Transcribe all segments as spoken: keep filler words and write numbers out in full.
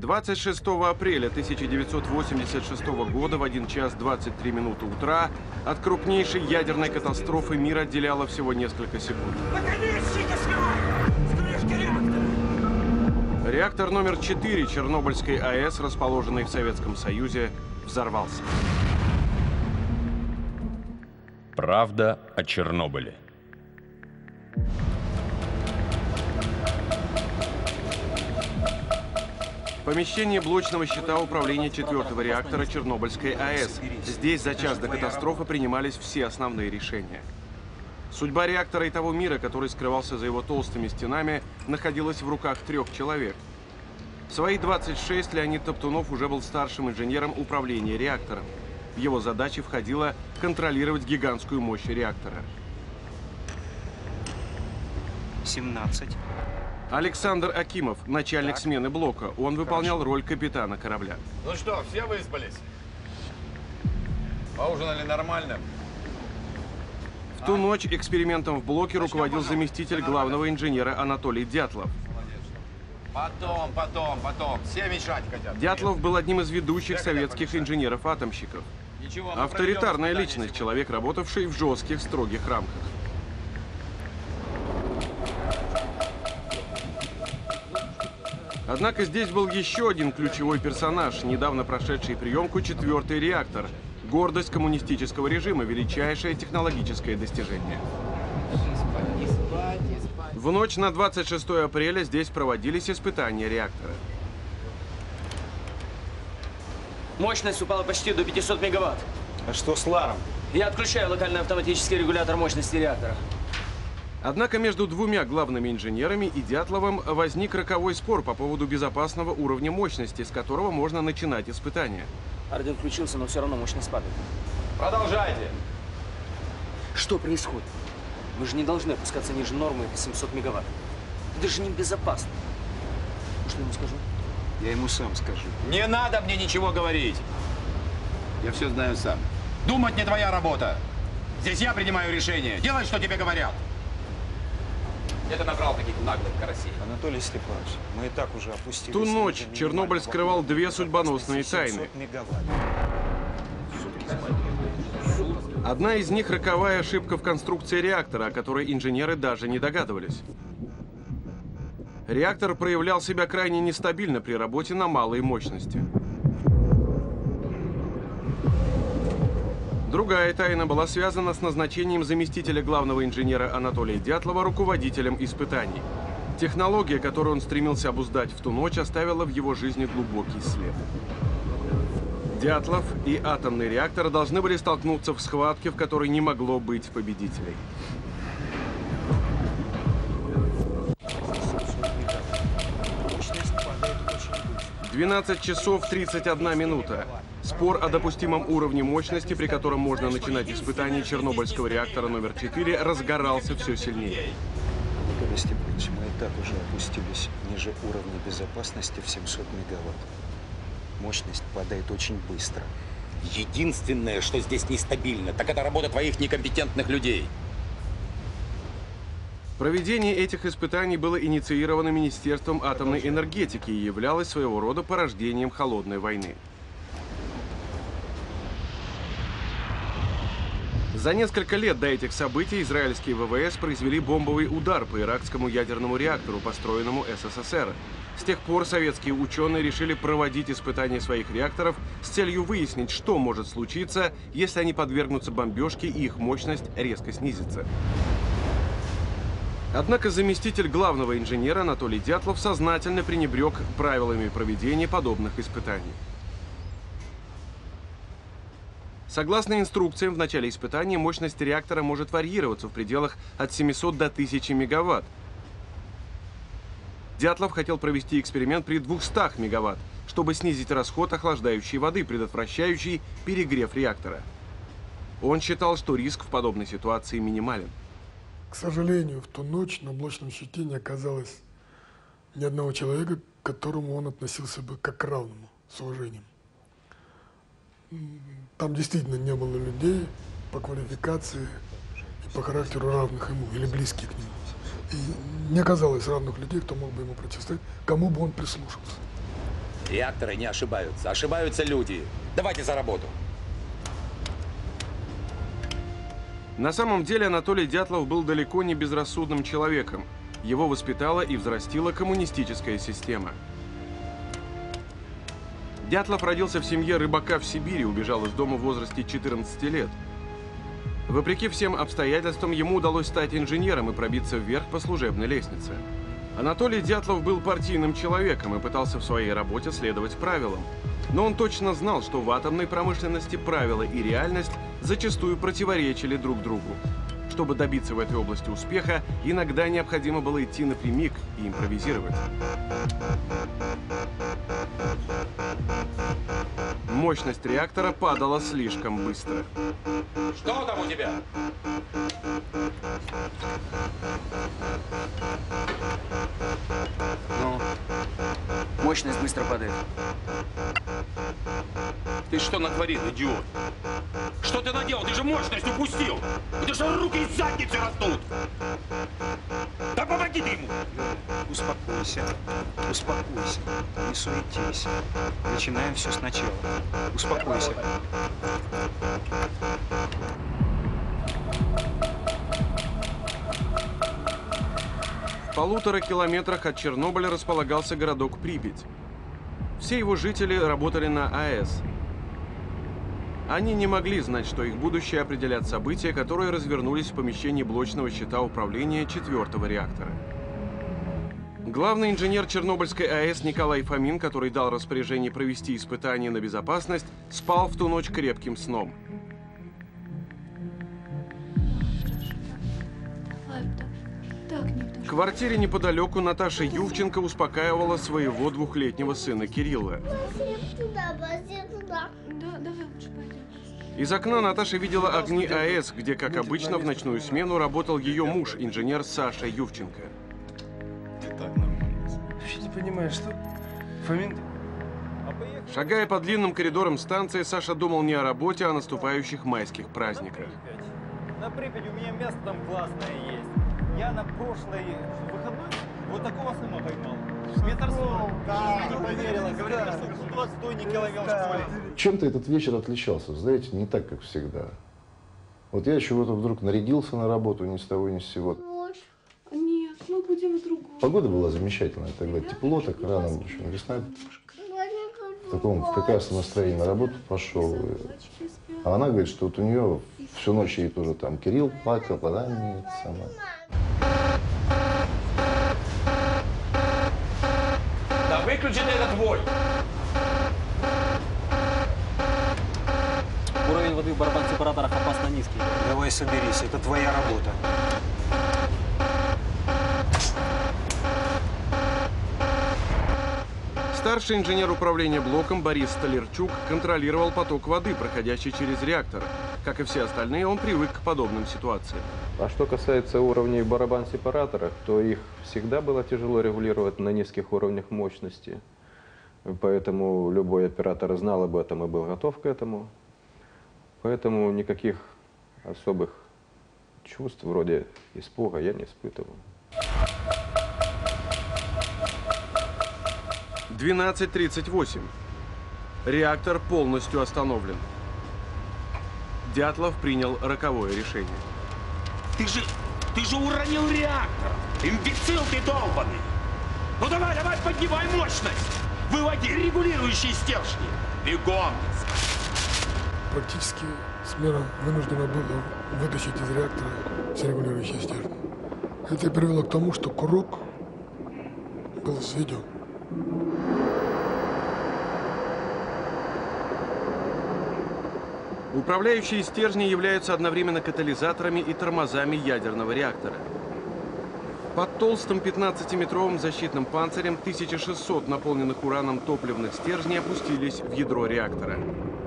двадцать шестого апреля тысяча девятьсот восемьдесят шестого года в один час двадцать три минуты утра от крупнейшей ядерной катастрофы мир отделяло всего несколько секунд. Реактор номер четыре Чернобыльской АЭС, расположенный в Советском Союзе, взорвался. Правда о Чернобыле. Помещение блочного щита управления четвертого реактора Чернобыльской АЭС. Здесь за час до катастрофы принимались все основные решения. Судьба реактора и того мира, который скрывался за его толстыми стенами, находилась в руках трех человек. В свои двадцать шесть Леонид Топтунов уже был старшим инженером управления реактором. В его задачи входило контролировать гигантскую мощь реактора. семнадцать. Александр Акимов, начальник так. смены блока. Он выполнял Хорошо. роль капитана корабля. Ну что, все выспались? Поужинали нормально? В ту а? ночь экспериментом в блоке Начнем, руководил потом. заместитель главного инженера Анатолий Дятлов. Потом, потом, потом. Все мешать хотят. Дятлов был одним из ведущих все советских инженеров-атомщиков. Авторитарная личность, человек, работавший в жестких, строгих рамках. Однако здесь был еще один ключевой персонаж, недавно прошедший приемку четвертый реактор. Гордость коммунистического режима, величайшее технологическое достижение. В ночь на двадцать шестое апреля здесь проводились испытания реактора. Мощность упала почти до пятисот мегаватт. А что с Ларом? Я отключаю локальный автоматический регулятор мощности реактора. Однако между двумя главными инженерами и Дятловым возник роковой спор по поводу безопасного уровня мощности, с которого можно начинать испытания. Орден включился, но все равно мощность падает. Продолжайте. Что происходит? Мы же не должны опускаться ниже нормы семьсот мегаватт. Это же небезопасно. Что я ему скажу? Я ему сам скажу. Не надо мне ничего говорить. Я все знаю сам. Думать не твоя работа. Здесь я принимаю решение. Делай, что тебе говорят. Где ты набрал таких наглых карасей? Анатолий Степанович, мы и так уже опустились. В ту ночь Чернобыль скрывал две судьбоносные тайны. Одна из них – роковая ошибка в конструкции реактора, о которой инженеры даже не догадывались. Реактор проявлял себя крайне нестабильно при работе на малой мощности. Другая тайна была связана с назначением заместителя главного инженера Анатолия Дятлова руководителем испытаний. Технология, которую он стремился обуздать в ту ночь, оставила в его жизни глубокий след. Дятлов и атомный реактор должны были столкнуться в схватке, в которой не могло быть победителей. двенадцать часов тридцать одна минута. Спор о допустимом уровне мощности, при котором можно начинать испытания Чернобыльского реактора номер четыре, разгорался все сильнее. Анатолий Степанович, мы и так уже опустились ниже уровня безопасности в семьсот мегаватт. Мощность падает очень быстро. Единственное, что здесь нестабильно, так это работа твоих некомпетентных людей. Проведение этих испытаний было инициировано Министерством атомной энергетики и являлось своего рода порождением холодной войны. За несколько лет до этих событий израильские ВВС произвели бомбовый удар по иракскому ядерному реактору, построенному СССР. С тех пор советские ученые решили проводить испытания своих реакторов с целью выяснить, что может случиться, если они подвергнутся бомбежке и их мощность резко снизится. Однако заместитель главного инженера Анатолий Дятлов сознательно пренебрег правилами проведения подобных испытаний. Согласно инструкциям, в начале испытания мощность реактора может варьироваться в пределах от семисот до тысячи мегаватт. Дятлов хотел провести эксперимент при двухстах мегаватт, чтобы снизить расход охлаждающей воды, предотвращающий перегрев реактора. Он считал, что риск в подобной ситуации минимален. К сожалению, в ту ночь на блочном щите не оказалось ни одного человека, к которому он относился бы как к равному, с уважением. Там действительно не было людей по квалификации и по характеру равных ему или близких к нему. И не оказалось равных людей, кто мог бы ему противостоять, кому бы он прислушался. Реакторы не ошибаются, ошибаются люди. Давайте за работу. На самом деле Анатолий Дятлов был далеко не безрассудным человеком. Его воспитала и взрастила коммунистическая система. Дятлов родился в семье рыбака в Сибири, убежал из дома в возрасте четырнадцати лет. Вопреки всем обстоятельствам, ему удалось стать инженером и пробиться вверх по служебной лестнице. Анатолий Дятлов был партийным человеком и пытался в своей работе следовать правилам. Но он точно знал, что в атомной промышленности правила и реальность зачастую противоречили друг другу. Чтобы добиться в этой области успеха, иногда необходимо было идти напрямик и импровизировать. Мощность реактора падала слишком быстро. Что там у тебя? Ну, мощность быстро падает. Ты что натворил, идиот? Что ты наделал? Ты же мощность упустил! Это же руки из задницы растут! Да помоги ты ему! Успокойся, успокойся, не суетись. Начинаем все сначала. Успокойся. В полутора километрах от Чернобыля располагался городок Припять. Все его жители работали на АЭС. Они не могли знать, что их будущее определят события, которые развернулись в помещении блочного щита управления четвертого реактора. Главный инженер Чернобыльской АЭС Николай Фомин, который дал распоряжение провести испытания на безопасность, спал в ту ночь крепким сном. В квартире неподалеку Наташа Ювченко успокаивала своего двухлетнего сына Кирилла. Из окна Наташа видела огни АЭС, где, как обычно, в ночную смену работал ее муж, инженер Саша Ювченко. Вообще не понимаю, что... Фомин... Шагая по длинным коридорам станции, Саша думал не о работе, а о наступающих майских праздниках. На Припять у меня место там классное есть. Я на прошлой выходной вот такого сына поймал. Метр сорок. Да, не поверила. Говорят, что сто двадцать не ловил в школе. Чем-то этот вечер отличался, знаете, не так, как всегда. Вот я чего-то вдруг нарядился на работу ни с того ни с сего. Нет, мы будем в другом. Погода была замечательная, тогда тепло, так рано, еще весна. В таком прекрасном настроении на работу пошел. А она говорит, что вот у нее всю ночь ей тоже там Кирилл плакал, она не сама. Да выключи этот вой! Уровень воды в барабан-сепараторах опасно низкий. Давай соберись, это твоя работа. Старший инженер управления блоком Борис Столярчук контролировал поток воды, проходящий через реактор. Как и все остальные, он привык к подобным ситуациям. А что касается уровней в барабан-сепараторах, то их всегда было тяжело регулировать на низких уровнях мощности. Поэтому любой оператор знал об этом и был готов к этому. Поэтому никаких особых чувств вроде испуга я не испытывал. двенадцать тридцать восемь. Реактор полностью остановлен. Дятлов принял роковое решение. Ты же, ты же уронил реактор! Имбецил ты долбанный! Ну давай, давай, поднимай мощность! Выводи регулирующие стержни! Бегом! Практически смена вынуждена была вытащить из реактора все регулирующие стержни. Это привело к тому, что курок был взведен. Управляющие стержни являются одновременно катализаторами и тормозами ядерного реактора. Под толстым пятнадцатиметровым защитным панцирем тысяча шестьсот наполненных ураном топливных стержней опустились в ядро реактора.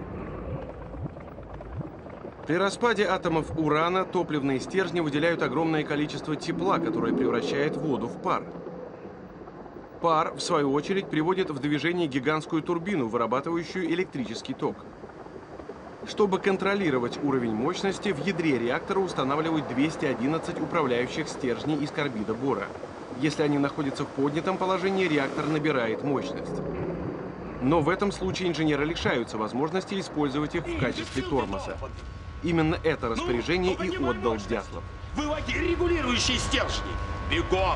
При распаде атомов урана топливные стержни выделяют огромное количество тепла, которое превращает воду в пар. Пар, в свою очередь, приводит в движение гигантскую турбину, вырабатывающую электрический ток. Чтобы контролировать уровень мощности, в ядре реактора устанавливают двести одиннадцать управляющих стержней из карбида бора. Если они находятся в поднятом положении, реактор набирает мощность. Но в этом случае инженеры лишаются возможности использовать их в качестве тормоза. Именно это распоряжение и отдал Дятлов. Выводи регулирующие стержни! Бегом!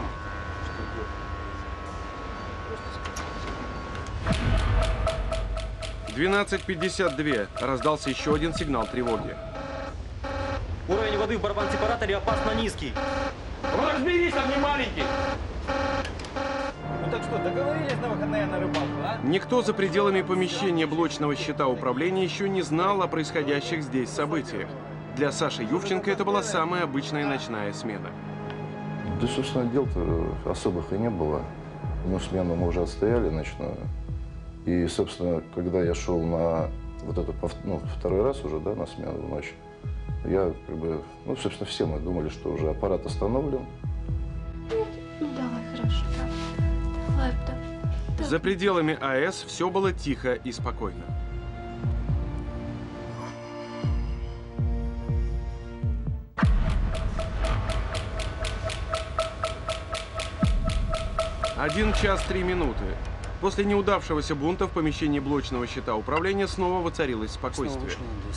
двенадцать пятьдесят два. Раздался еще один сигнал тревоги. Уровень воды в барабан-сепараторе опасно низкий. Разберись, там не маленький! Ну так что, договорились на выходные на рыбалку, а? Никто за пределами помещения блочного щита управления еще не знал о происходящих здесь событиях. Для Саши Ювченко это была самая обычная ночная смена. Да, собственно, дел-то особых и не было. Одну смену мы уже отстояли ночную. И, собственно, когда я шел на вот эту, ну, второй раз уже, да, на смену в ночь, я как бы, ну, собственно, все мы думали, что уже аппарат остановлен. Ну, давай, хорошо, да. Давай, да. Да. За пределами АЭС все было тихо и спокойно. Один час три минуты. После неудавшегося бунта в помещении блочного щита управления снова воцарилось спокойствие.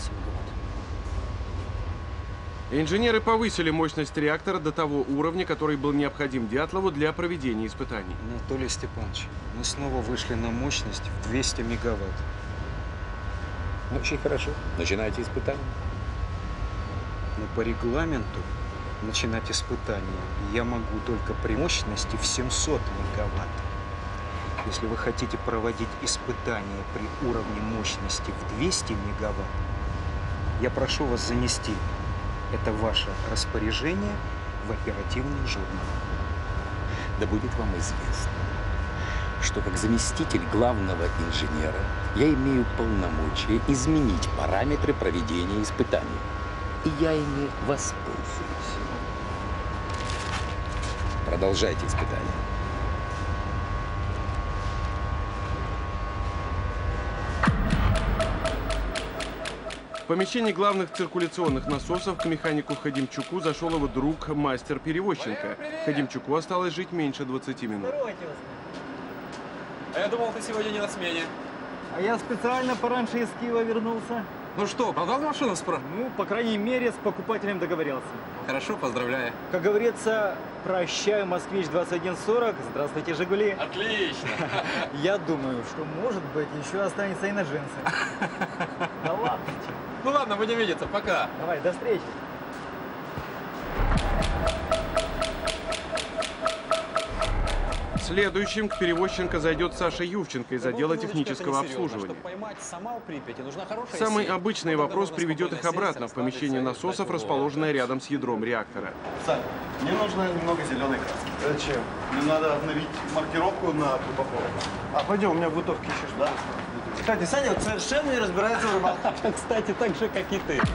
Инженеры повысили мощность реактора до того уровня, который был необходим Дятлову для проведения испытаний. Анатолий Степанович, мы снова вышли на мощность в двести мегаватт. Очень хорошо. Начинайте испытания. Но по регламенту начинать испытания я могу только при мощности в семьсот мегаватт. Если вы хотите проводить испытания при уровне мощности в двести мегаватт, я прошу вас занести это ваше распоряжение в оперативный журнал. Да будет вам известно, что как заместитель главного инженера я имею полномочия изменить параметры проведения испытаний. И я ими воспользуюсь. Продолжайте испытания. В помещении главных циркуляционных насосов к механику Ходимчуку зашел его друг, мастер Перевозченко. Ходимчуку осталось жить меньше двадцати минут. А я думал, ты сегодня не на смене. А я специально пораньше из Киева вернулся. Ну что, продал машину спро? Ну, по крайней мере, с покупателем договорился. Хорошо, поздравляю. Как говорится, прощаю, Москвич двадцать один сорок. Здравствуйте, Жигули. Отлично. Я думаю, что, может быть, еще останется и на джинсы. Да ладно. Ну ладно, будем видеться. Пока. Давай, до встречи. Следующим к Перевозченко зайдет Саша Ювченко из отдела технического обслуживания. Самый обычный вопрос приведет их обратно в помещение насосов, расположенное рядом с ядром реактора. Сань, мне нужно немного зеленой краски. Зачем? Мне надо обновить маркировку на трубопровод. А пойдем, у меня в бутовке еще что-то. Кстати, Саня вот совершенно не разбирается в рыбалке. Кстати, так же, как и ты.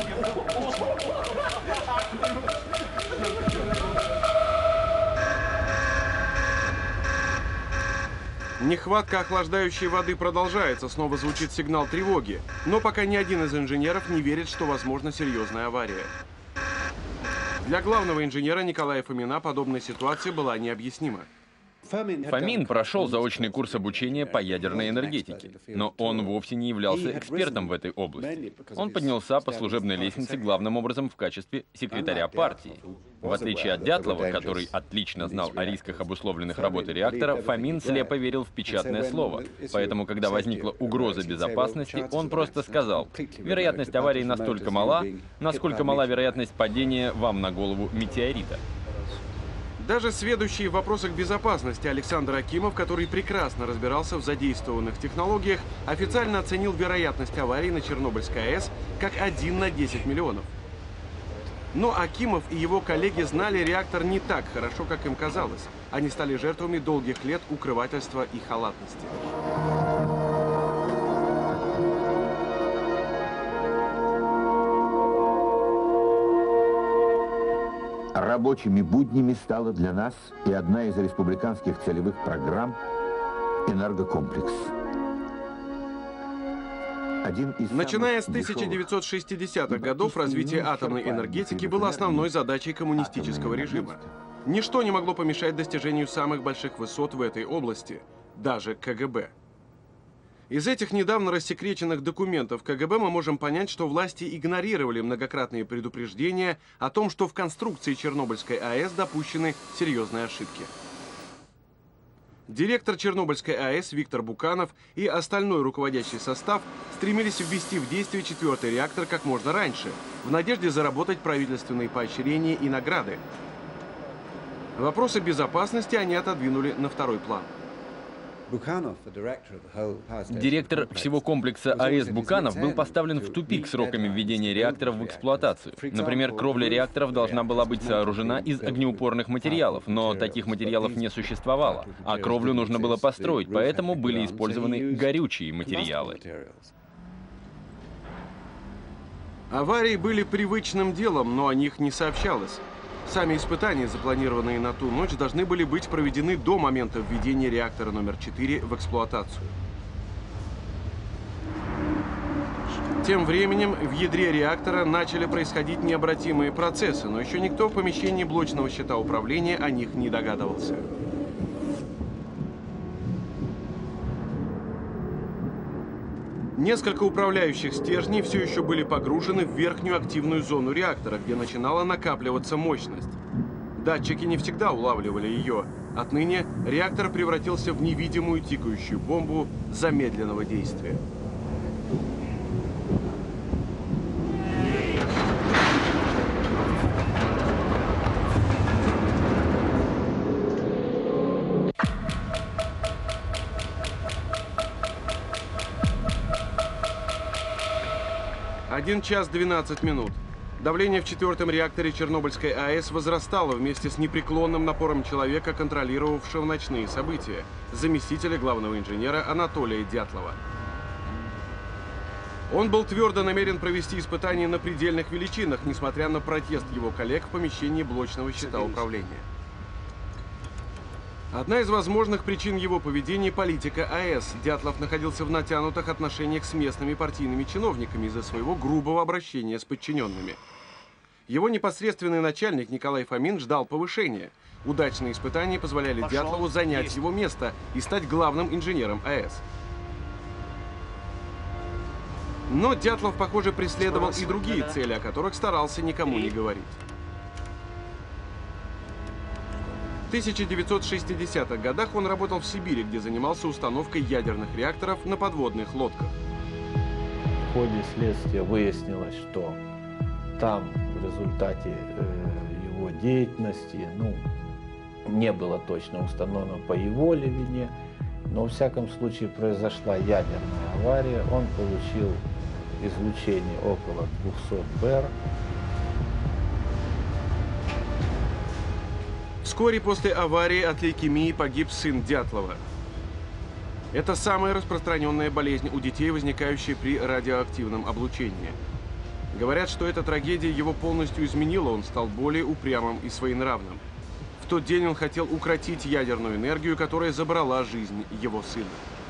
Нехватка охлаждающей воды продолжается, снова звучит сигнал тревоги. Но пока ни один из инженеров не верит, что возможна серьезная авария. Для главного инженера Николая Фомина подобная ситуация была необъяснима. Фомин прошел заочный курс обучения по ядерной энергетике, но он вовсе не являлся экспертом в этой области. Он поднялся по служебной лестнице главным образом в качестве секретаря партии. В отличие от Дятлова, который отлично знал о рисках, обусловленных работой реактора, Фомин слепо верил в печатное слово. Поэтому, когда возникла угроза безопасности, он просто сказал: вероятность аварии настолько мала, насколько мала вероятность падения вам на голову метеорита. Даже сведущий в вопросах безопасности Александр Акимов, который прекрасно разбирался в задействованных технологиях, официально оценил вероятность аварии на Чернобыльской АЭС как один на десять миллионов. Но Акимов и его коллеги знали реактор не так хорошо, как им казалось. Они стали жертвами долгих лет укрывательства и халатности. Рабочими буднями стала для нас и одна из республиканских целевых программ «Энергокомплекс». Один из Начиная с тысяча девятьсот шестидесятых годов развитие атомной энергетики было основной задачей коммунистического режима. Ничто не могло помешать достижению самых больших высот в этой области, даже КГБ. Из этих недавно рассекреченных документов ка гэ бэ мы можем понять, что власти игнорировали многократные предупреждения о том, что в конструкции Чернобыльской а эс допущены серьезные ошибки. Директор Чернобыльской а эс Виктор Буканов и остальной руководящий состав стремились ввести в действие четвертый реактор как можно раньше, в надежде заработать правительственные поощрения и награды. Вопросы безопасности они отодвинули на второй план. Директор всего комплекса а эс Буканов был поставлен в тупик сроками введения реакторов в эксплуатацию. Например, кровля реакторов должна была быть сооружена из огнеупорных материалов, но таких материалов не существовало, а кровлю нужно было построить, поэтому были использованы горючие материалы. Аварии были привычным делом, но о них не сообщалось. Сами испытания, запланированные на ту ночь, должны были быть проведены до момента введения реактора номер четыре в эксплуатацию. Тем временем в ядре реактора начали происходить необратимые процессы, но еще никто в помещении блочного щита управления о них не догадывался. Несколько управляющих стержней все еще были погружены в верхнюю активную зону реактора, где начинала накапливаться мощность. Датчики не всегда улавливали ее. Отныне реактор превратился в невидимую тикающую бомбу замедленного действия. один час двенадцать минут. Давление в четвертом реакторе Чернобыльской а эс возрастало вместе с непреклонным напором человека, контролировавшего ночные события, заместителя главного инженера Анатолия Дятлова. Он был твердо намерен провести испытания на предельных величинах, несмотря на протест его коллег в помещении блочного щита управления. Одна из возможных причин его поведения – политика а эс. Дятлов находился в натянутых отношениях с местными партийными чиновниками из-за своего грубого обращения с подчиненными. Его непосредственный начальник Николай Фомин ждал повышения. Удачные испытания позволяли Пошел. Дятлову занять Есть. его место и стать главным инженером а эс. Но Дятлов, похоже, преследовал и другие цели, о которых старался никому не говорить. В тысяча девятьсот шестидесятых годах он работал в Сибири, где занимался установкой ядерных реакторов на подводных лодках. В ходе следствия выяснилось, что там в результате э, его деятельности, ну, не было точно установлено по его ли вине, но во всяком случае произошла ядерная авария, он получил излучение около двухсот бэр. Вскоре после аварии от лейкемии погиб сын Дятлова. Это самая распространенная болезнь у детей, возникающая при радиоактивном облучении. Говорят, что эта трагедия его полностью изменила, он стал более упрямым и своенравным. В тот день он хотел укротить ядерную энергию, которая забрала жизнь его сына.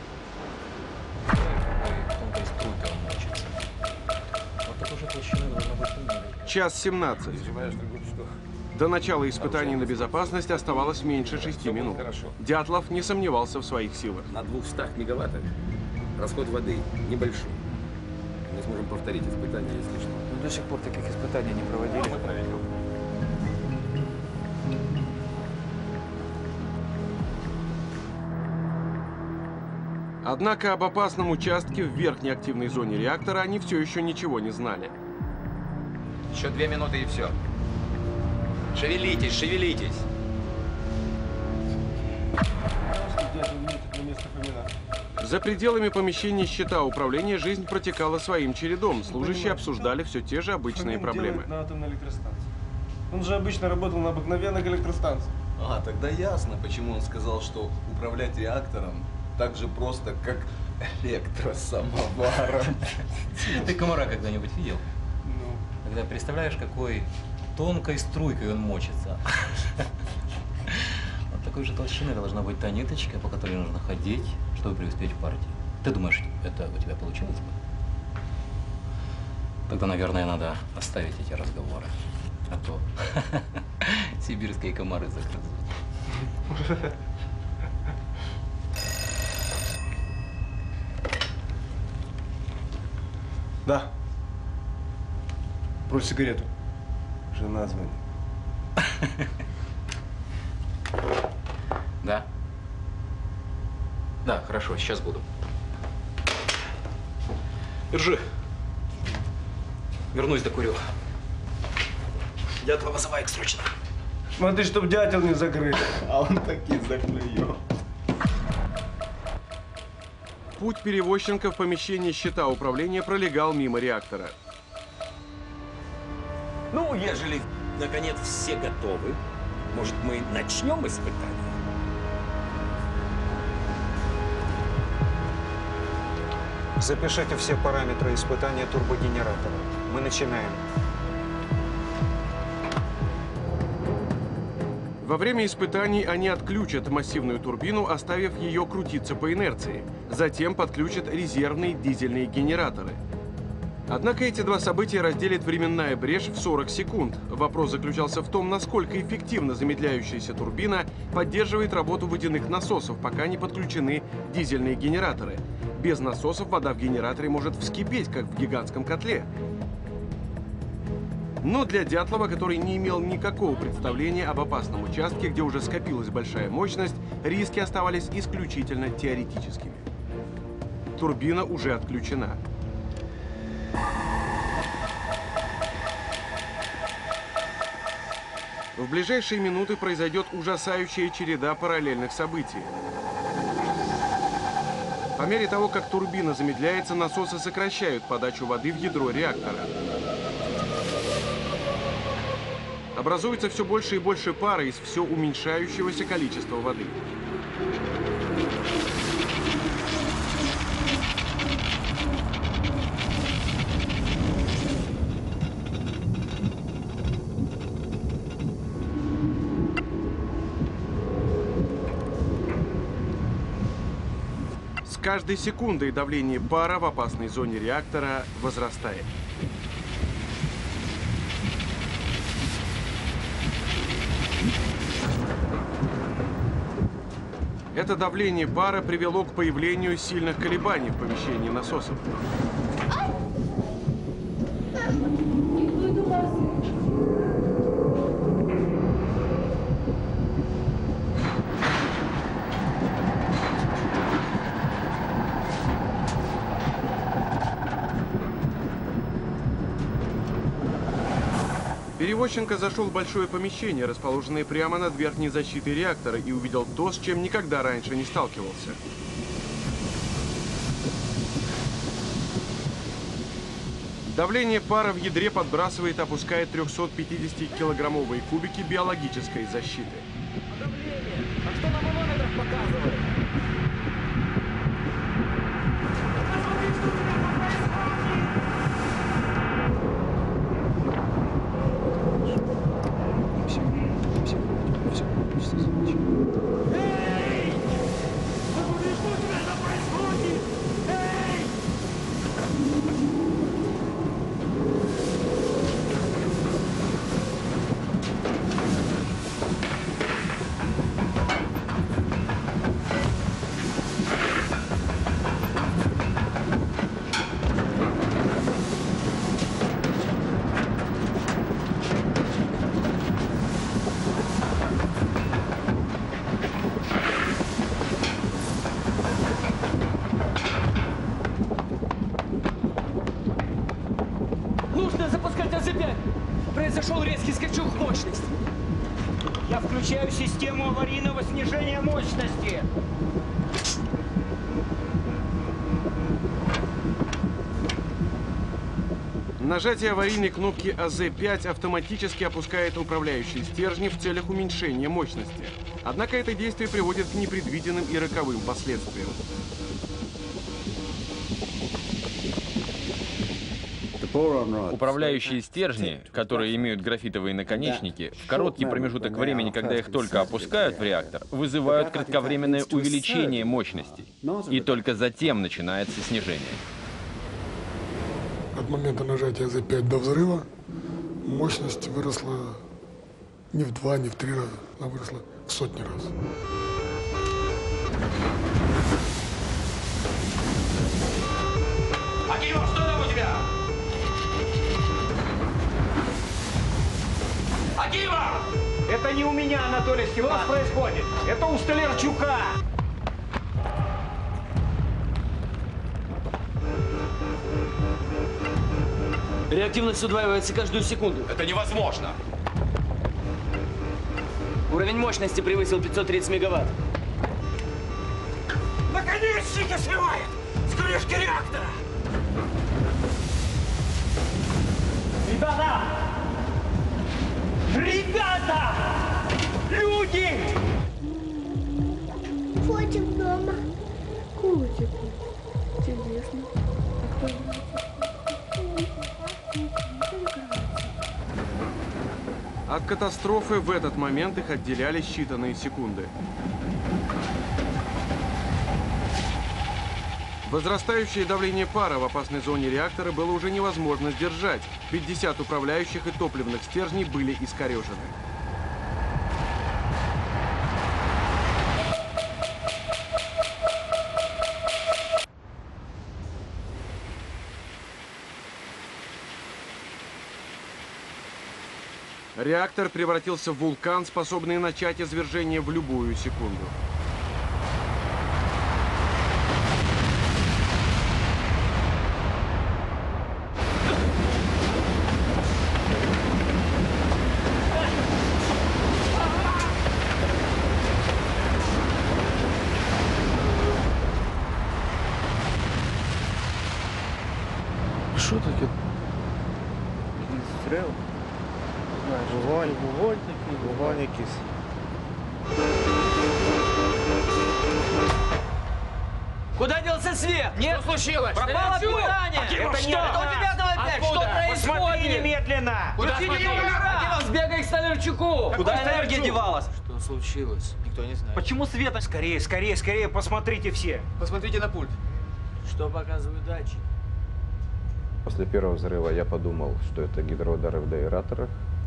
Час семнадцать. До начала испытаний на безопасность оставалось меньше шести минут. Дятлов не сомневался в своих силах. На двухстах мегаваттах расход воды небольшой. Мы сможем повторить испытания, если что. Но до сих пор таких испытаний не проводили. Однако об опасном участке в верхней активной зоне реактора они все еще ничего не знали. Еще две минуты и все. Шевелитесь, шевелитесь. За пределами помещения щита управления жизнь протекала своим чередом. Служащие обсуждали все те же обычные проблемы. На атомной электростанции. Он же обычно работал на обыкновенных электростанциях. А, тогда ясно, почему он сказал, что управлять реактором так же просто, как электросамоваром. Ты комара когда-нибудь видел? Ну. Когда представляешь, какой тонкой струйкой он мочится. Вот такой же толщины должна быть та ниточка, по которой нужно ходить, чтобы преуспеть в партии. Ты думаешь, это у тебя получилось бы? Тогда, наверное, надо оставить эти разговоры. А то сибирские комары загрызут. Да. Брось сигарету. Жена звонит. Да? Да, хорошо, сейчас буду. Держи. Вернусь, докурю. Дятла вызывай их срочно. Смотри, чтоб дятел не закрыли. А он таки заклюет. Путь перевозчика в помещении щита управления пролегал мимо реактора. Ну, ежели, наконец, все готовы, может, мы начнем испытание? Запишите все параметры испытания турбогенератора. Мы начинаем. Во время испытаний они отключат массивную турбину, оставив ее крутиться по инерции. Затем подключат резервные дизельные генераторы. Однако эти два события разделит временная брешь в сорок секунд. Вопрос заключался в том, насколько эффективно замедляющаяся турбина поддерживает работу водяных насосов, пока не подключены дизельные генераторы. Без насосов вода в генераторе может вскипеть, как в гигантском котле. Но для Дятлова, который не имел никакого представления об опасном участке, где уже скопилась большая мощность, риски оставались исключительно теоретическими. Турбина уже отключена. В ближайшие минуты произойдет ужасающая череда параллельных событий. По мере того, как турбина замедляется, насосы сокращают подачу воды в ядро реактора. Образуется все больше и больше пара из все уменьшающегося количества воды. С каждой секундой давление пара в опасной зоне реактора возрастает. Это давление пара привело к появлению сильных колебаний в помещении насосов. Перевозчик зашел в большое помещение, расположенное прямо над верхней защитой реактора, и увидел то, с чем никогда раньше не сталкивался. Давление пара в ядре подбрасывает и опускает трехсотпятидесятикилограммовые кубики биологической защиты. А что на манометрах показывает? Произошел резкий скачок мощности. Я включаю систему аварийного снижения мощности. Нажатие аварийной кнопки А З пять автоматически опускает управляющие стержни в целях уменьшения мощности. Однако это действие приводит к непредвиденным и роковым последствиям. Управляющие стержни, которые имеют графитовые наконечники, в короткий промежуток времени, когда их только опускают в реактор, вызывают кратковременное увеличение мощности. И только затем начинается снижение. От момента нажатия А З пять до взрыва мощность выросла не в два, не в три раза, она выросла в сотни раз. Акимов, что там у тебя? Акимов! Это не у меня, Анатолий Степанович. Что происходит? Это у Столярчука. Реактивность удваивается каждую секунду. Это невозможно. Уровень мощности превысил пятьсот тридцать мегаватт. Наконечники срывает с крышки реактора. Ребята! Ребята! Люди! Котик дома. Котик. Интересно. От катастрофы в этот момент их отделяли считанные секунды. Возрастающее давление пара в опасной зоне реактора было уже невозможно сдержать. пятьдесят управляющих и топливных стержней были искорежены. Реактор превратился в вулкан, способный начать извержение в любую секунду. Що таке? Стрел? Вогонь, вогонь такий, вогонь якийсь. Куда делся свет? Нет, что случилось? Пропало Отсюда! питание! Акимов, Это что? не это у тебя там опять! Откуда? Что происходит? Посмотри немедленно! Куда Включи смотри? телевизор! Акимов, сбегай к Столярчуку! Куда Какой энергия Столярчук? девалась? Что случилось? Никто не знает. Почему света? Скорее, скорее, скорее, посмотрите все. Посмотрите на пульт. Что показывают датчики? После первого взрыва я подумал, что это гидроудары в деаэраторах.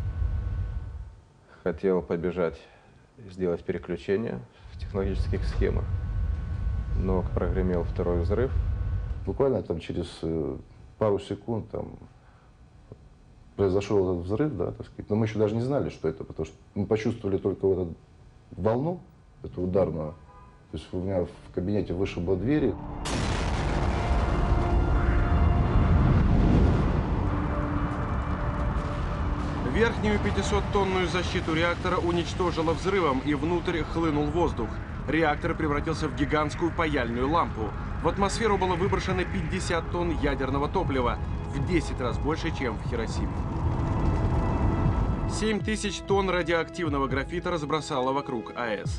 Хотел побежать, сделать переключение в технологических схемах, но прогремел второй взрыв. Буквально там через э, пару секунд там произошел этот взрыв, да, так сказать. Но мы еще даже не знали, что это, потому что мы почувствовали только вот эту волну, эту ударную. То есть у меня в кабинете вышибло двери. Верхнюю пятисоттонную защиту реактора уничтожило взрывом, и внутрь хлынул воздух. Реактор превратился в гигантскую паяльную лампу. В атмосферу было выброшено пятьдесят тонн ядерного топлива, в десять раз больше, чем в Хиросиме. семь тысяч тонн радиоактивного графита разбросало вокруг АЭС.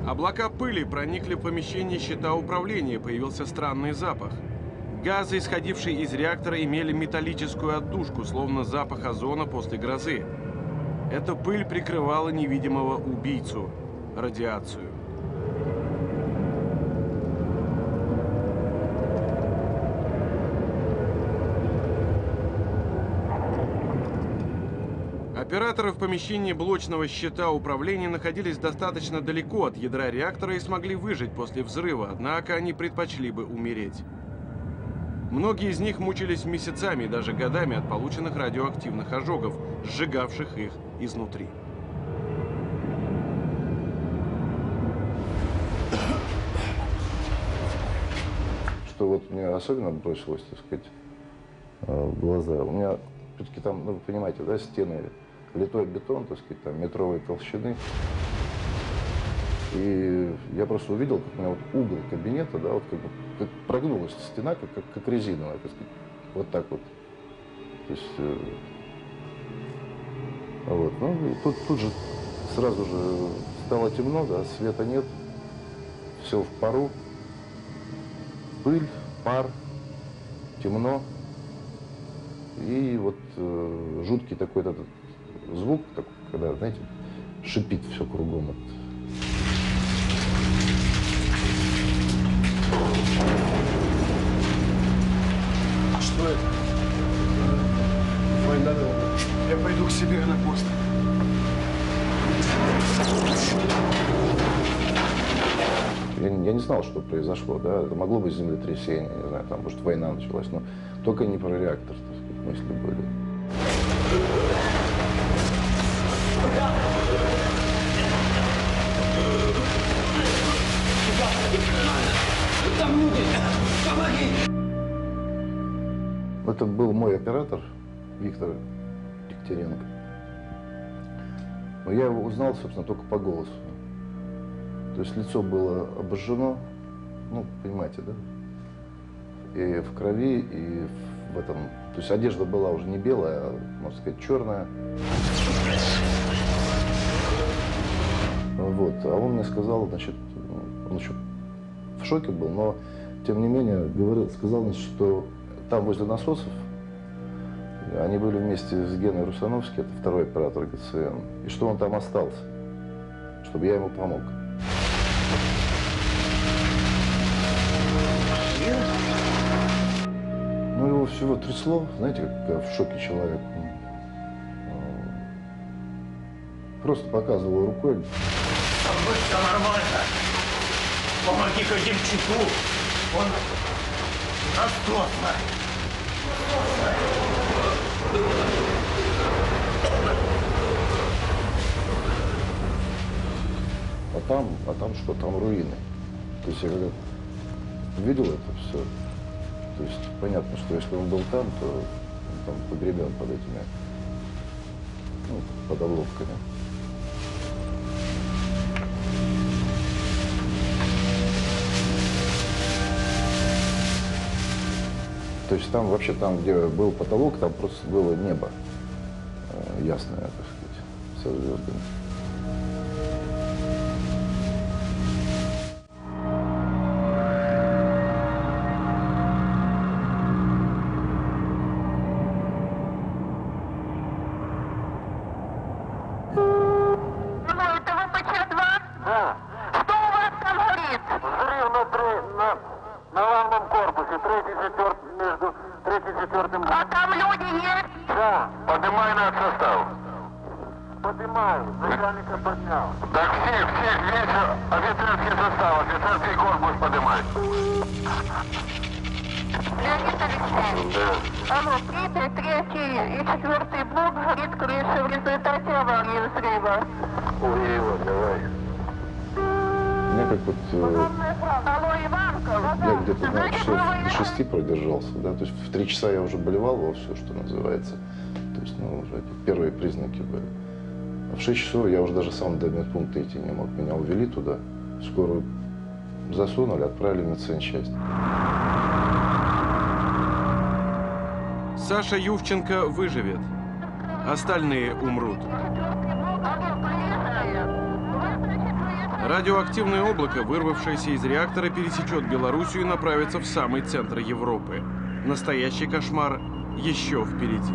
Облака пыли проникли в помещение щита управления, появился странный запах. Газы, исходившие из реактора, имели металлическую отдушку, словно запах озона после грозы. Эта пыль прикрывала невидимого убийцу – радиацию. Операторы в помещении блочного щита управления находились достаточно далеко от ядра реактора и смогли выжить после взрыва, однако они предпочли бы умереть. Многие из них мучились месяцами и даже годами от полученных радиоактивных ожогов, сжигавших их изнутри. Что вот мне особенно бросилось, так сказать, в глаза. У меня все-таки там, ну, вы понимаете, да, стены, литой бетон, так сказать, там метровой толщины. И я просто увидел, как у меня вот угол кабинета, да, вот как, как прогнулась стена, как, как, как резиновая, так сказать, вот так вот. То есть, э, вот, ну, и тут, тут же сразу же стало темно, да, света нет, все в пару, пыль, пар, темно. И вот э, жуткий такой этот звук, такой, когда, знаете, шипит все кругом. Вот. Что это? Война. Я пойду к себе на пост. Я, я не знал, что произошло, да, это могло быть землетрясение, не знаю, там, может, война началась, но только не про реактор, так сказать, мысли были. Там люди! Помоги! Это был мой оператор, Виктор Дегтяренко. Но я его узнал, собственно, только по голосу. То есть лицо было обожжено, ну, понимаете, да? И в крови, и в этом... То есть одежда была уже не белая, а, можно сказать, черная. Вот. А он мне сказал, значит, он еще в шоке был, но, тем не менее, говорил, сказал, значит, что там возле насосов, они были вместе с Геной Русановским, это второй оператор ГЦН, и что он там остался, чтобы я ему помог. Ну, его всего трясло, знаете, как в шоке человек. Просто показывал рукой. Все нормально. Помоги-ка Демчуку. Он раздосный. А там, а там что? Там руины. То есть я когда видел это все, то есть понятно, что если он был там, то он там погребен под этими, ну, под обломками. То есть там вообще, там, где был потолок, там просто было небо э, ясное, так сказать, со звездами. Продержался, да, то есть в три часа я уже болевал вовсю, что называется, то есть, ну, уже эти первые признаки были. А в шесть часов я уже даже сам до медпункта идти не мог, меня увели туда, скорую засунули, отправили в медсанчасть. Саша Ювченко выживет, остальные умрут. Радиоактивное облако, вырвавшееся из реактора, пересечет Белоруссию и направится в самый центр Европы. Настоящий кошмар еще впереди.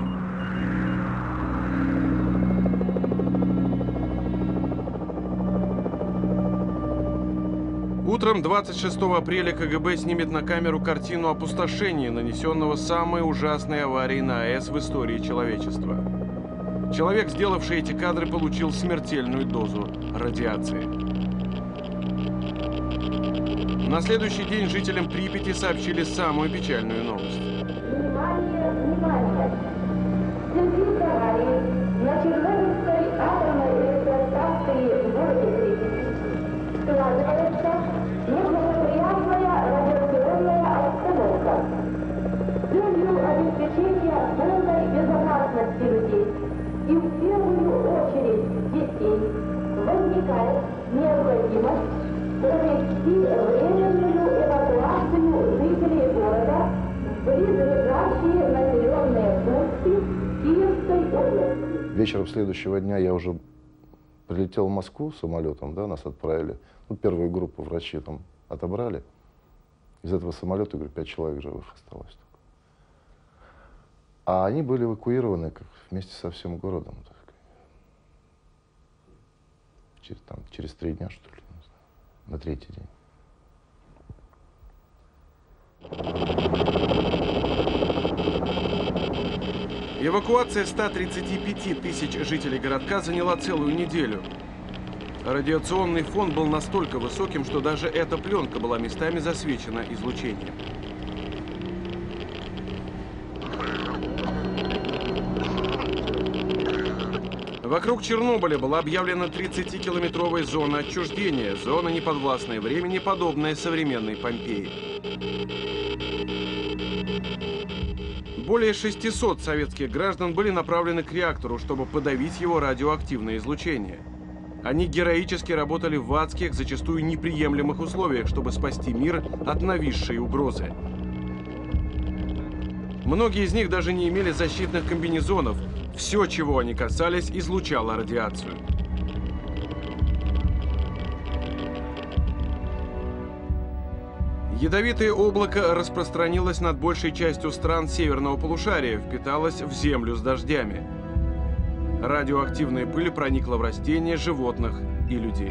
Утром двадцать шестого апреля КГБ снимет на камеру картину опустошения, нанесенного самой ужасной аварией на АЭС в истории человечества. Человек, сделавший эти кадры, получил смертельную дозу радиации. На следующий день жителям Припяти сообщили самую печальную новость. Внимание, внимание! Сюрприз аварии на Чернобыльской атомной электростанции в городе Припять. Складывается неблагоприятная радиационная обстановка. С целью обеспечения полной безопасности людей и в первую очередь детей возникает необходимость провести временную эвакуацию жителей города в близлежащие населенные пункты Киевской области. Вечером следующего дня я уже прилетел в Москву самолетом, да, нас отправили. Ну, первую группу врачи там отобрали. Из этого самолета, говорю, пять человек живых осталось только. А они были эвакуированы как, вместе со всем городом. Так сказать. Через, там, через три дня, что ли, не знаю, на третий день. Эвакуация ста тридцати пяти тысяч жителей городка заняла целую неделю. Радиационный фон был настолько высоким, что даже эта пленка была местами засвечена излучением. Вокруг Чернобыля была объявлена тридцатикилометровая зона отчуждения, зона неподвластной времени, подобная современной Помпеи. Более шестисот советских граждан были направлены к реактору, чтобы подавить его радиоактивное излучение. Они героически работали в адских, зачастую неприемлемых условиях, чтобы спасти мир от нависшей угрозы. Многие из них даже не имели защитных комбинезонов. Все, чего они касались, излучало радиацию. Ядовитое облако распространилось над большей частью стран северного полушария, впиталось в землю с дождями. Радиоактивная пыль проникла в растения, животных и людей.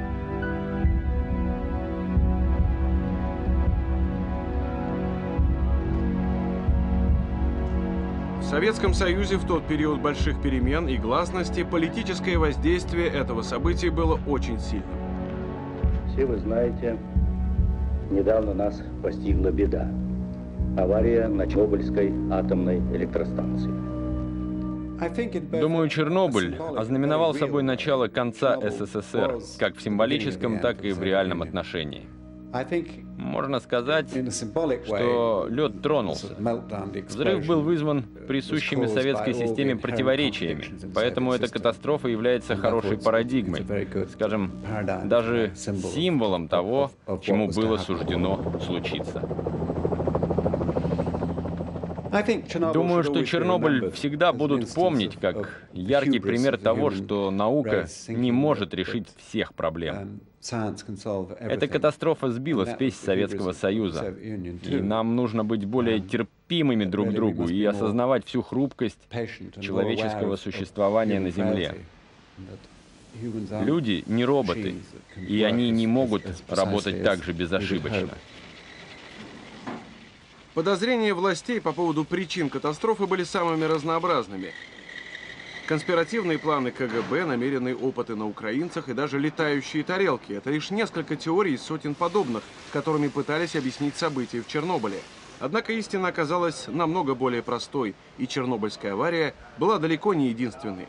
В Советском Союзе в тот период больших перемен и гласности политическое воздействие этого события было очень сильным. Все вы знаете, недавно нас постигла беда. Авария на Чернобыльской атомной электростанции. Думаю, Чернобыль ознаменовал собой начало конца СССР, как в символическом, так и в реальном отношении. Можно сказать, что лед тронулся. Взрыв был вызван присущими советской системе противоречиями, поэтому эта катастрофа является хорошей парадигмой, скажем, даже символом того, чему было суждено случиться. Думаю, что Чернобыль всегда будут помнить как яркий пример того, что наука не может решить всех проблем. Эта катастрофа сбила спесь Советского Союза, и нам нужно быть более терпимыми друг к другу и осознавать всю хрупкость человеческого существования на Земле. Люди не роботы, и они не могут работать так же безошибочно. Подозрения властей по поводу причин катастрофы были самыми разнообразными. Конспиративные планы КГБ, намеренные опыты на украинцах и даже летающие тарелки – это лишь несколько теорий из сотен подобных, которыми пытались объяснить события в Чернобыле. Однако истина оказалась намного более простой, и Чернобыльская авария была далеко не единственной.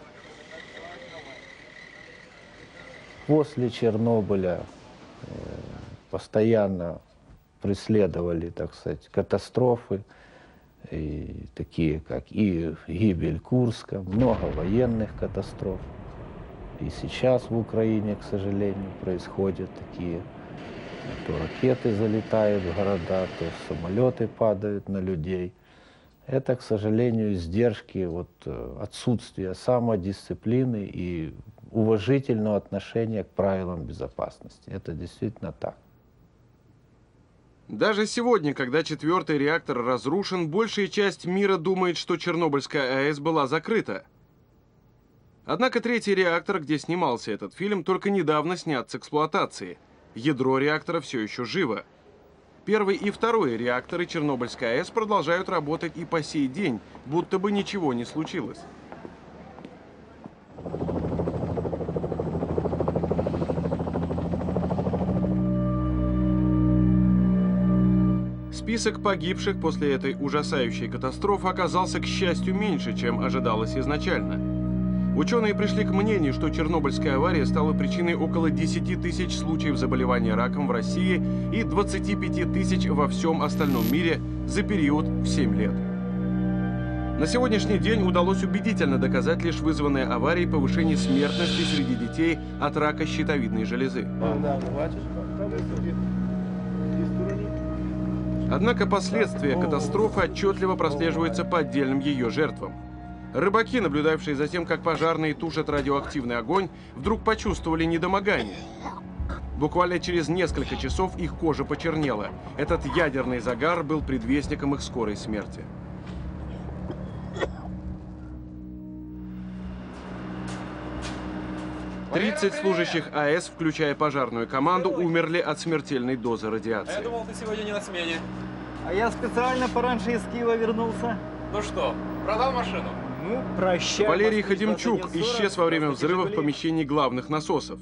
После Чернобыля постоянно преследовали, так сказать, катастрофы, и такие как и гибель Курска, много военных катастроф. И сейчас в Украине, к сожалению, происходят такие. То ракеты залетают в города, то самолеты падают на людей. Это, к сожалению, издержки вот, отсутствия самодисциплины и уважительного отношения к правилам безопасности. Это действительно так. Даже сегодня, когда четвертый реактор разрушен, большая часть мира думает, что Чернобыльская АЭС была закрыта. Однако третий реактор, где снимался этот фильм, только недавно снят с эксплуатации. Ядро реактора все еще живо. Первый и второй реакторы Чернобыльской АЭС продолжают работать и по сей день, будто бы ничего не случилось. Список погибших после этой ужасающей катастрофы оказался, к счастью, меньше, чем ожидалось изначально. Ученые пришли к мнению, что Чернобыльская авария стала причиной около десяти тысяч случаев заболевания раком в России и двадцати пяти тысяч во всем остальном мире за период в семь лет. На сегодняшний день удалось убедительно доказать лишь вызванное аварией повышение смертности среди детей от рака щитовидной железы. Однако последствия катастрофы отчетливо прослеживаются по отдельным ее жертвам. Рыбаки, наблюдавшие за тем, как пожарные тушат радиоактивный огонь, вдруг почувствовали недомогание. Буквально через несколько часов их кожа почернела. Этот ядерный загар был предвестником их скорой смерти. тридцать служащих АЭС, включая пожарную команду, умерли от смертельной дозы радиации. Я думал, ты сегодня не на смене. А я специально пораньше из Киева вернулся. Ну что, продал машину? Ну, прощай. Валерий Ходимчук исчез во время взрыва в помещении главных насосов.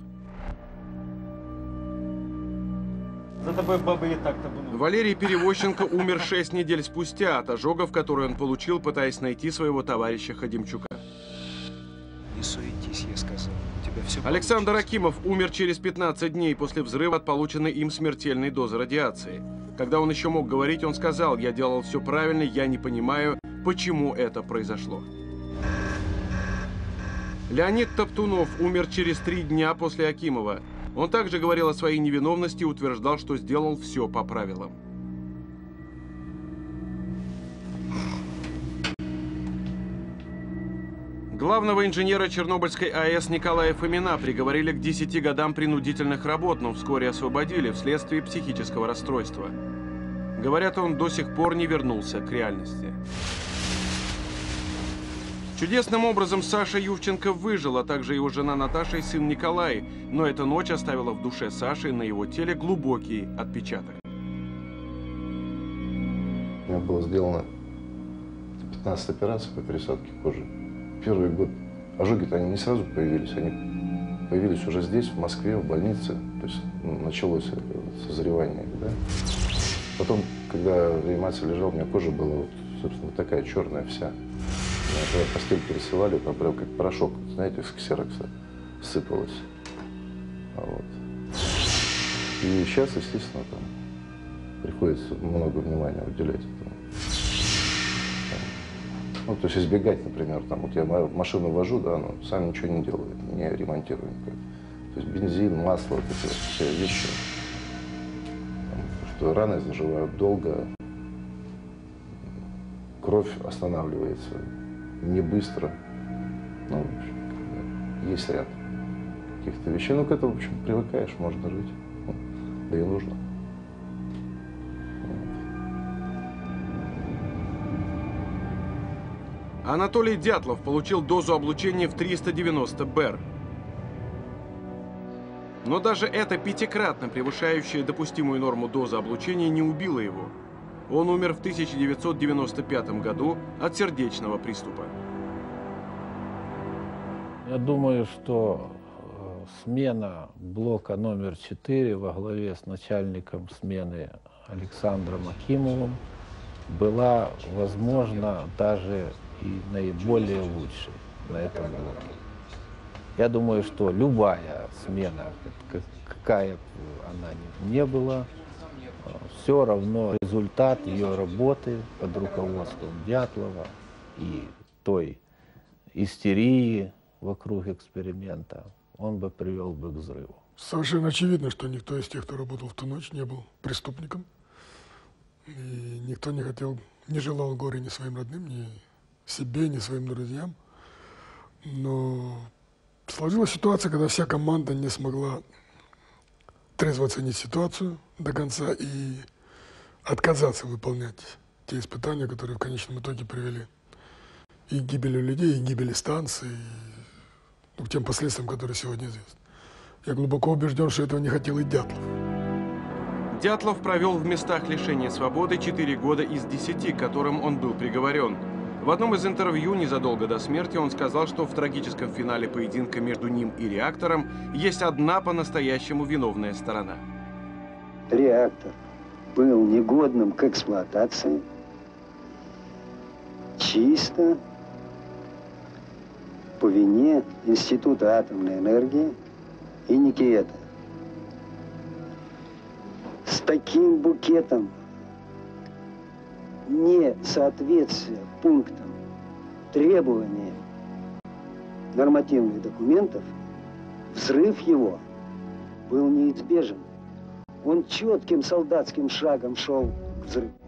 За тобой бабы и так-то буду. Валерий Перевощенко умер шесть недель спустя от ожогов, которые он получил, пытаясь найти своего товарища Ходимчука. Не суетись, я сказал. У тебя все Александр Акимов умер через пятнадцать дней после взрыва от полученной им смертельной дозы радиации. Когда он еще мог говорить, он сказал: «Я делал все правильно, я не понимаю, почему это произошло». Леонид Топтунов умер через три дня после Акимова. Он также говорил о своей невиновности и утверждал, что сделал все по правилам. Главного инженера Чернобыльской АЭС Николая Фомина приговорили к десяти годам принудительных работ, но вскоре освободили вследствие психического расстройства. Говорят, он до сих пор не вернулся к реальности. Чудесным образом Саша Ювченко выжил, а также его жена Наташа и сын Николай, но эта ночь оставила в душе Саши и на его теле глубокий отпечаток. У меня было сделано пятнадцать операций по пересадке кожи. Первый год ожоги-то они не сразу появились, они появились уже здесь, в Москве, в больнице. То есть ну, началось созревание. Да? Потом, когда в реанимации лежал, у меня кожа была, вот, собственно, такая черная вся. Когда постель пересылали, там прям как порошок, знаете, из ксерокса сыпалось. Вот. И сейчас, естественно, там приходится много внимания уделять этому. Ну, то есть избегать, например, там, вот я машину вожу, да, но сам ничего не делаю, не ремонтирую никак. То есть бензин, масло, вот эти вот все вещи. Там, что раны заживают долго, кровь останавливается не быстро. Ну, в общем, есть ряд каких-то вещей. Ну, к этому, в общем, привыкаешь, можно жить. Ну, да и нужно. Анатолий Дятлов получил дозу облучения в триста девяносто бер. Но даже эта пятикратно превышающая допустимую норму доза облучения не убила его. Он умер в тысяча девятьсот девяносто пятом году от сердечного приступа. Я думаю, что смена блока номер четыре во главе с начальником смены Александром Акимовым была, возможно, даже и наиболее лучшей на этом блоке. Я думаю, что любая смена, какая бы она ни, ни была, все равно результат ее работы под руководством Дятлова и той истерии вокруг эксперимента, он бы привел бы к взрыву. Совершенно очевидно, что никто из тех, кто работал в ту ночь, не был преступником. И никто не хотел, не желал горя ни своим родным, ни себе, ни своим друзьям. Но Сложилась ситуация, когда вся команда не смогла трезво оценить ситуацию до конца и отказаться выполнять те испытания, которые в конечном итоге привели и к гибели людей, и к гибели станции, и, ну, к тем последствиям, которые сегодня известны. Я глубоко убежден, что этого не хотел и Дятлов. Дятлов провел в местах лишения свободы четыре года из десяти, к которым он был приговорен. В одном из интервью незадолго до смерти он сказал, что в трагическом финале поединка между ним и реактором есть одна по-настоящему виновная сторона. Реактор был негодным к эксплуатации чисто по вине Института атомной энергии и Никиета. С таким букетом несоответствия пунктам требований нормативных документов, взрыв его был неизбежен. Он четким солдатским шагом шел к взрыву.